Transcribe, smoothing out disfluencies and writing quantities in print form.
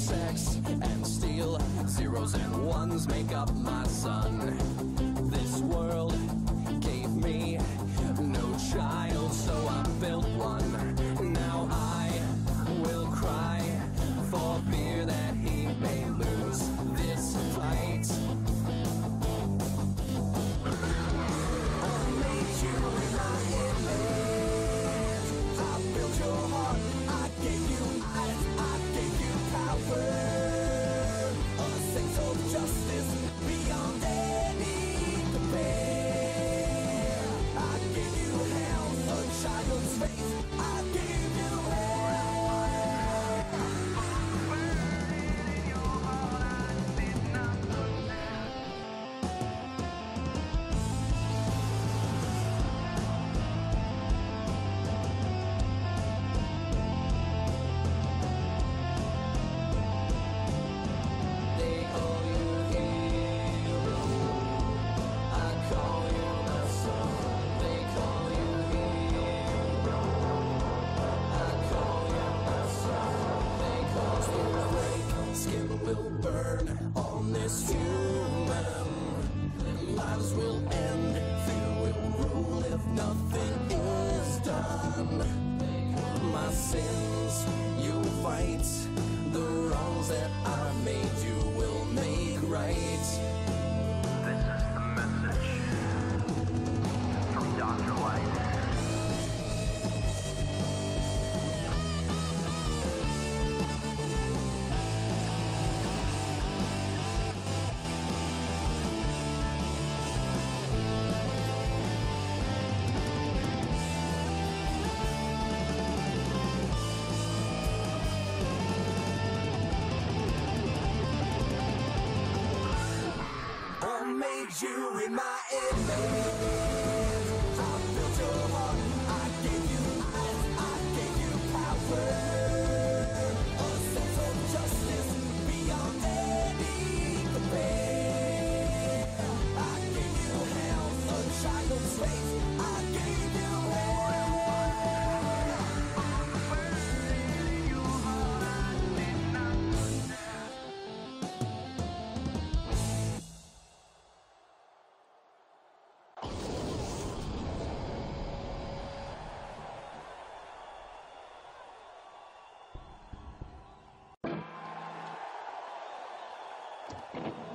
sex and steel. Zeros and ones make up my sun. This world gave me no child, so I built one. Now I will cry for fear that he may lose this fight. I made you in my image. I built your heart. I gave you eyes. I gave you power. A sense of justice beyond any compare. I gave you hands, a child's face. I gave you will burn on this human. Lives will end, fear will rule if nothing is done. My sins you fight, the wrongs that I made you will make right. This is the message from Dr. Light. You in my image. I built your heart. I gave you eyes. I gave you power. A sense of justice beyond any compare. I gave you hands, a child's face. I gave you Thank you.